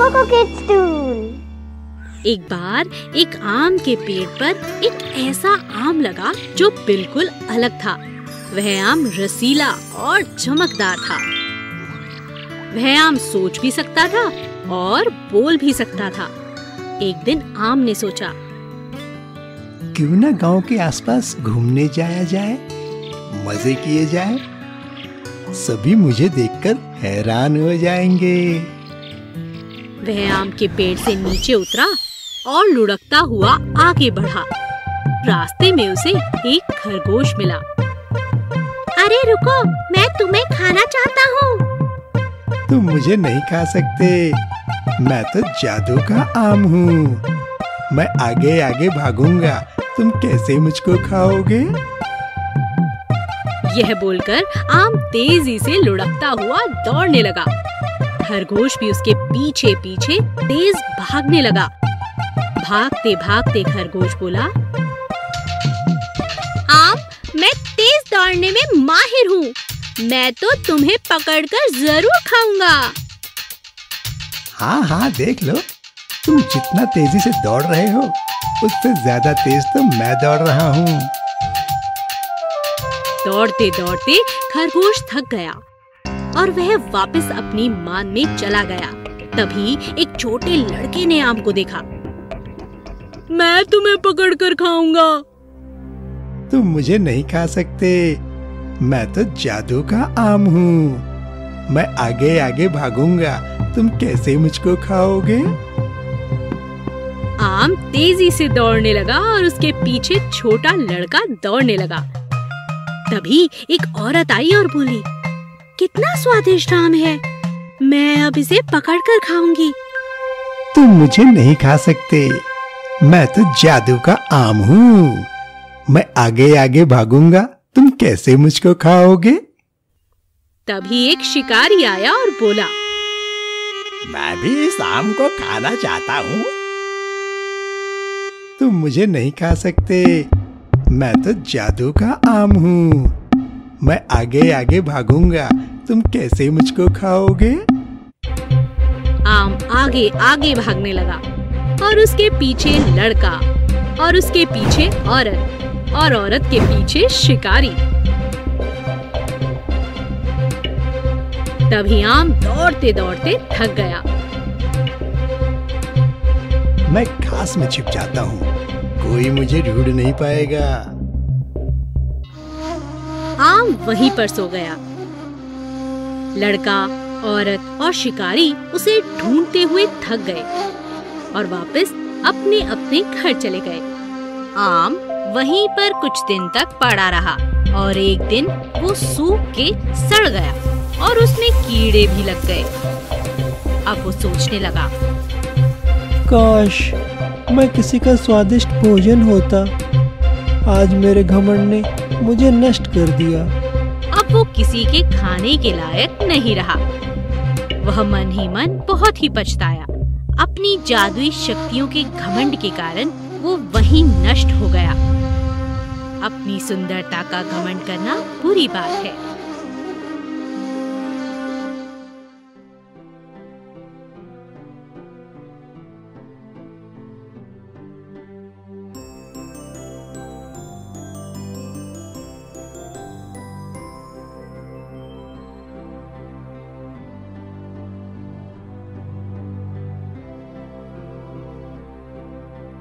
कोकोकिड्सटून। एक बार एक आम के पेड़ पर एक ऐसा आम लगा जो बिल्कुल अलग था। वह आम रसीला और चमकदार था। वह आम सोच भी सकता था और बोल भी सकता था। एक दिन आम ने सोचा, क्यों ना गांव के आसपास घूमने जाया जाए, मजे किए जाए। सभी मुझे देखकर हैरान हो जाएंगे। वह आम के पेड़ से नीचे उतरा और लुढ़कता हुआ आगे बढ़ा। रास्ते में उसे एक खरगोश मिला। अरे रुको, मैं तुम्हें खाना चाहता हूँ। तुम मुझे नहीं खा सकते, मैं तो जादू का आम हूँ। मैं आगे आगे भागूंगा, तुम कैसे मुझको खाओगे? यह बोलकर आम तेजी से लुढ़कता हुआ दौड़ने लगा। खरगोश भी उसके पीछे पीछे तेज भागने लगा। भागते भागते खरगोश बोला, आम, मैं तेज दौड़ने में माहिर हूँ। मैं तो तुम्हें पकड़कर जरूर खाऊंगा। हाँ हाँ, देख लो, तुम जितना तेजी से दौड़ रहे हो उससे ज्यादा तेज तो मैं दौड़ रहा हूँ। दौड़ते दौड़ते खरगोश थक गया और वह वापस अपनी मान में चला गया। तभी एक छोटे लड़के ने आम को देखा। मैं तुम्हें पकड़कर खाऊंगा। तुम मुझे नहीं खा सकते, मैं तो जादू का आम हूँ। मैं आगे आगे भागूंगा, तुम कैसे मुझको खाओगे? आम तेजी से दौड़ने लगा और उसके पीछे छोटा लड़का दौड़ने लगा। तभी एक औरत आई और बोली, कितना स्वादिष्ट आम है, मैं अब इसे पकड़कर खाऊंगी। तुम मुझे नहीं खा सकते, मैं तो जादू का आम हूँ। मैं आगे आगे भागूंगा, तुम कैसे मुझको खाओगे? तभी एक शिकारी आया और बोला, मैं भी इस आम को खाना चाहता हूँ। तुम मुझे नहीं खा सकते, मैं तो जादू का आम हूँ। मैं आगे आगे भागूंगा, तुम कैसे मुझको खाओगे? आम आगे आगे भागने लगा और उसके पीछे लड़का और उसके पीछे औरत और औरत के पीछे शिकारी। तभी आम दौड़ते दौड़ते थक गया। मैं घास में छिप जाता हूँ, कोई मुझे ढूंढ नहीं पाएगा। आम वहीं पर सो गया। लड़का, औरत और शिकारी उसे ढूंढते हुए थक गए और वापस अपने अपने घर चले गए। आम वहीं पर कुछ दिन तक पड़ा रहा और एक दिन वो सूख के सड़ गया और उसमें कीड़े भी लग गए। अब वो सोचने लगा, काश मैं किसी का स्वादिष्ट भोजन होता। आज मेरे घमंड ने मुझे नष्ट कर दिया। अब वो किसी के खाने के लायक नहीं रहा। वह मन ही मन बहुत ही पछताया। अपनी जादुई शक्तियों के घमंड के कारण वो वहीं नष्ट हो गया। अपनी सुंदरता का घमंड करना बुरी बात है,